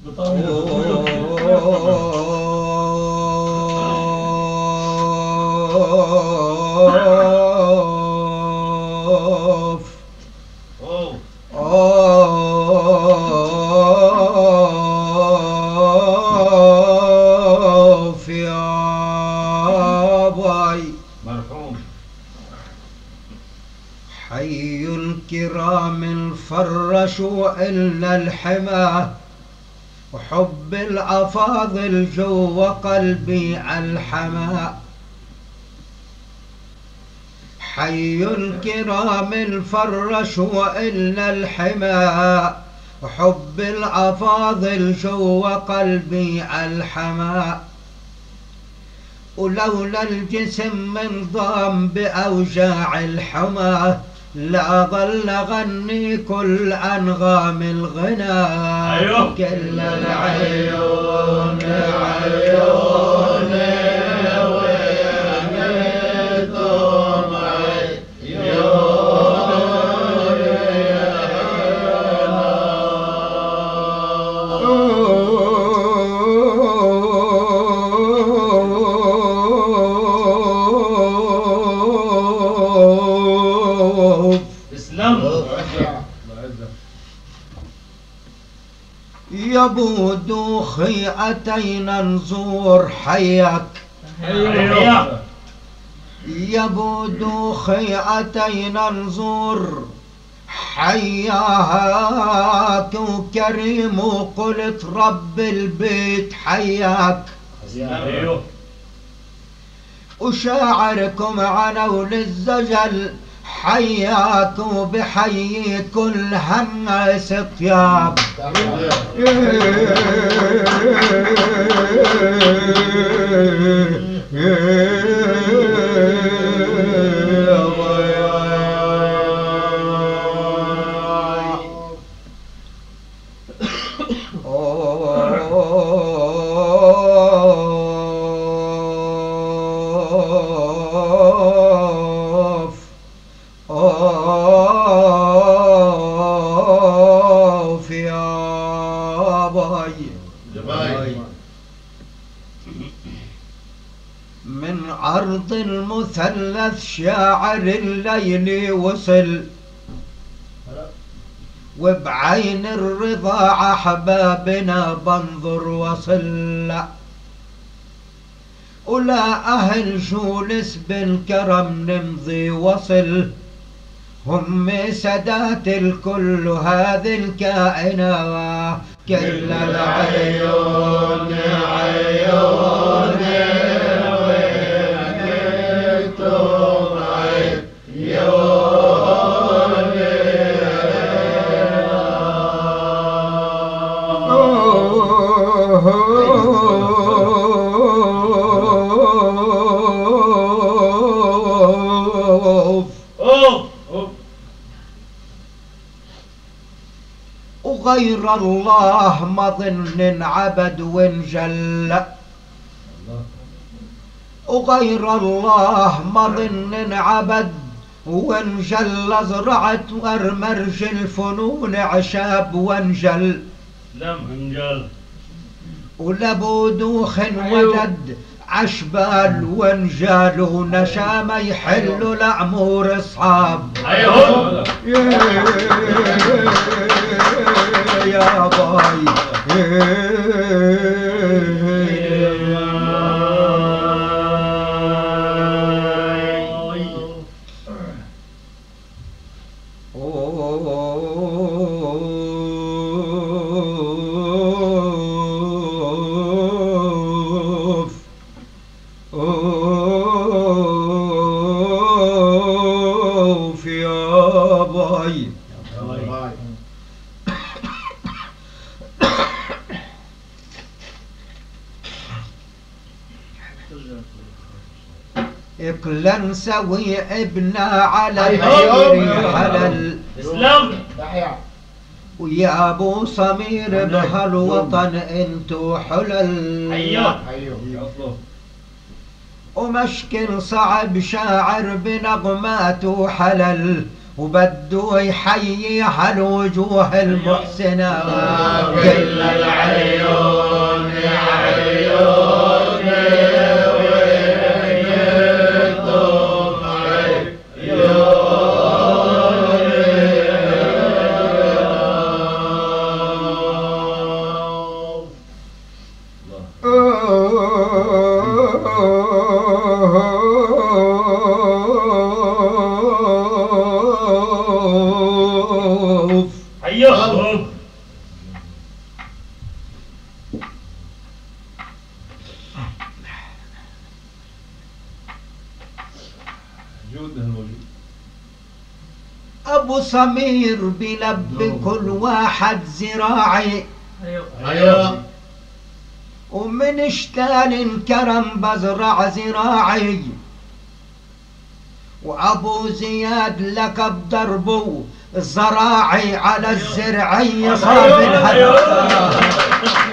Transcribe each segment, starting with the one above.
حي الكرام الفرشوا إلا الحماه وحب الأفاضل جوا قلبي الحما. حي الكرام الفرشوا إلا الحما وحب الأفاضل جوا قلبي الحما. ولولا الجسم من ضام بأوجاع الحما لا ظل غني كل أنغام الغنى. كل العيون عيون ويميتهم يا ابو دوخي اتينا نزور حياك. يا ابو دوخي اتينا نزور حياك وكريم وقلت رب البيت حياك. وشاعركم عنو للزجل حياك وبحيي كل همس طياب. من أرض المثلث شاعر الليل وصل وبعين الرضا أحبابنا بنظر وصل. ولا أهل جولس بالكرم نمضي وصل هم سادات الكل هذه الكائنات. كل العيون عيون ويميتهم عيون وغير الله مظن عبد وانجل. وغير الله مظن عبد وانجل. زرعت وارمرج الفنون عشاب وانجل. لم انجل ولابو دوخ وجد عشبال وانجال ونشام يحلوا العمور اصحاب. يا باي اكلا نسوي ابنا على الغير حلل. ويا ابو صمير بهالوطن انتو حلل. ومشكل صعب شاعر بنغماته حلل وبدو يحيي هالوجوه المحسنة. كل العين ابو سمير بلب كل واحد زراعي. ايوه. ومن اشتال انكرم بزرع زراعي. وابو زياد لقب ضربه زراعي على الزرعي صاب الهدف.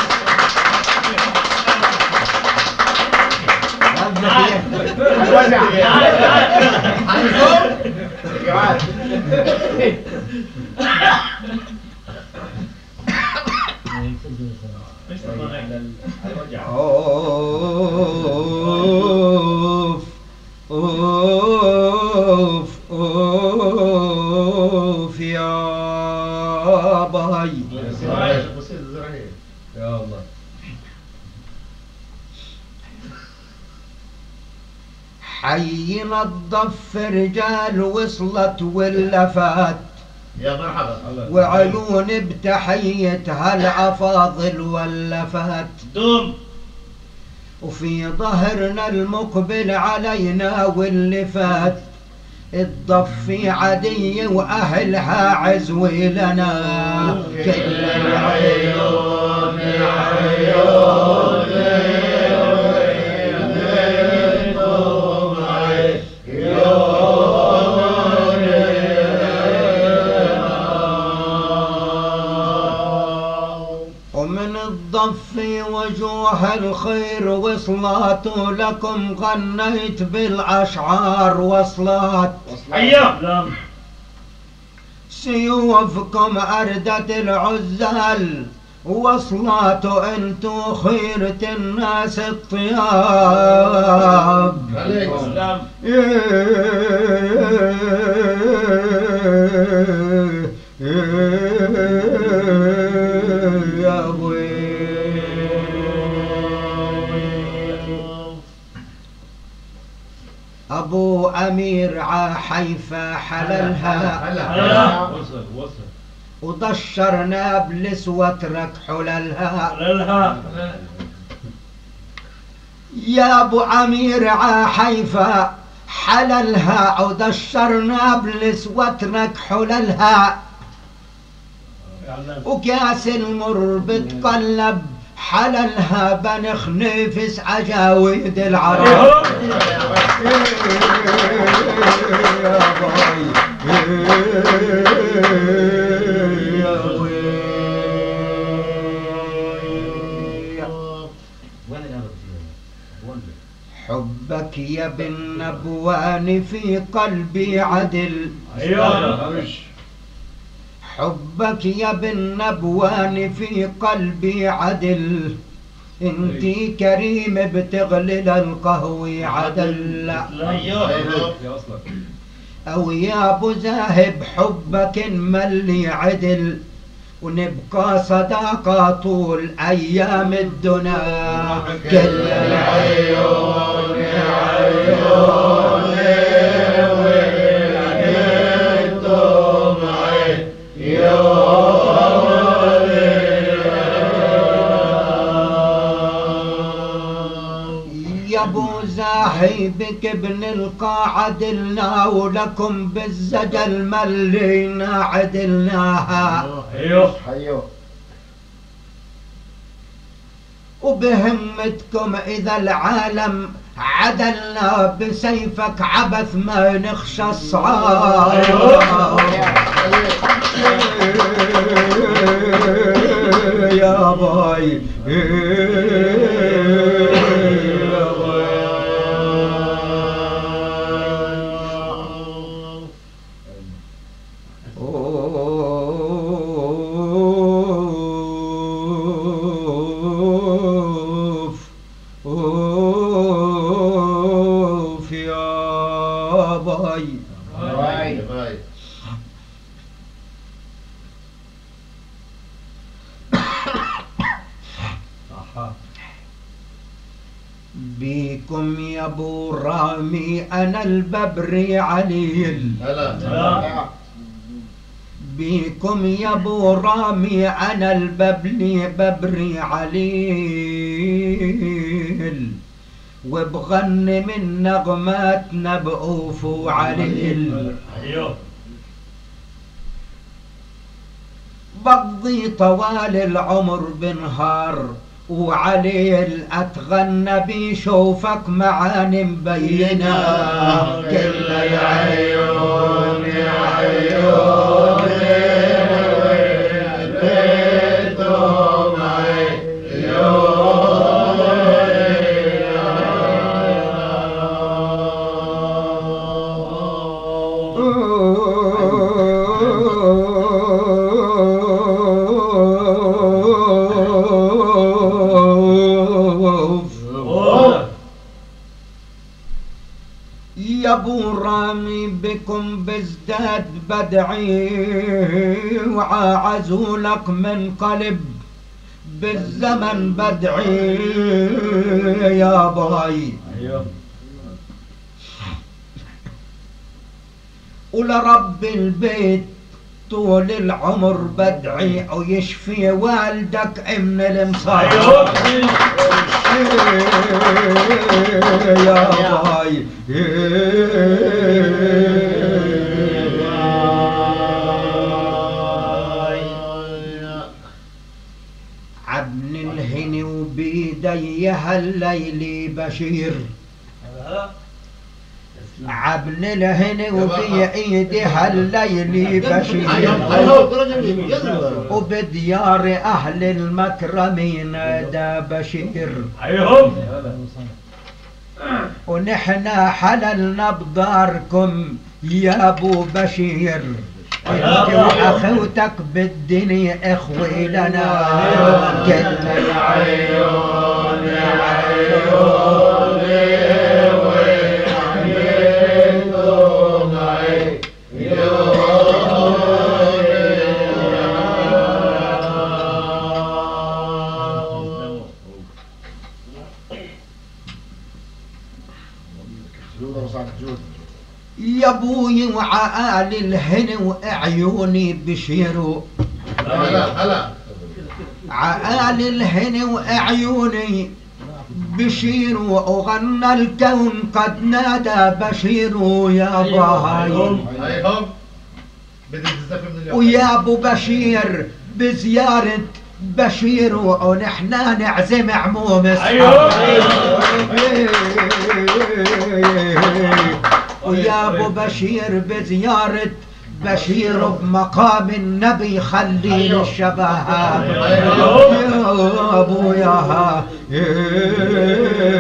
اوف اوف اوف يا باي يا الله. حينا الضف رجال وصلت واللفات. يا مرحبا. وعيون بتحيتها الافاضل واللفات. دوم. وفي ظهرنا المقبل علينا واللي فات. الضفي عدي واهلها عزوي لنا. كل العيون عيون الضفي وجوه الخير وصلات لكم غنيت بالأشعار وصلات. أيوه. سيوفكم أردت العزال وصلات انتو خيرة الناس الطياب. يا ابوي ابو امير عحيفة حللها. وصل. وضشر نابلس واترك حللها. يا ابو امير عحيفة حللها. ودشر نابلس واترك حللها. وكاس المر بتقلب حللها. بن خنيفس عجاويد العرب. يا باي حبك يا بن نبوان في قلبي عدل. حبك يا بن نبوان في قلبي عدل. انتي كريم بتغلي للقهوي عدل. او يا ابو زاهب حبك ملي عدل. ونبقى صداقة طول ايام الدنا. كل العيون عيون يا ابو زاهبك ابن القاعة عدلنا. ولكم بالزجل ملينا عدلناها. ايوه. وبهمتكم اذا العالم عدلنا. بسيفك عبث ما نخشى الصعاب. يا باي اوف يا باي. بيكم يا ابو رامي انا الببري عليل. بيكم يا ابو رامي انا الببلي ببري عليل، وبغني من نغماتنا بقوف وعليل. بقضي طوال العمر بنهار وعليل اتغنى بيشوفك معاني مبينة. كل العيون عيوني بيتهم يا ابو رامي بكم بزداد بدعي، وعزولك من قلب بالزمن بدعي يا باي. ولرب البيت طول العمر بدعي ويشفي والدك من المصايب يا باي. عبن الهني وبيدي هالليل بشير، عبن الهني وبيدي هالليل بشير، وبديار اهل المكرمين دا بشير. ونحنا حللنا بداركم يا ابو بشير، انت واخوتك بالدنيا اخوي لنا. كل العيون عيوني وحبيبهم يا ابوي وعقال الهن وعيوني بشيروا. هلا عقال الهن وعيوني بشيروا، وغنى الكون قد نادى بشيروا يا باي. ويا ابو بشير بزيارة بشير ونحنا نعزم عموم ويا ابو بشير بزيارة بشير بمقام النبي خلي الشباب يا ابو يا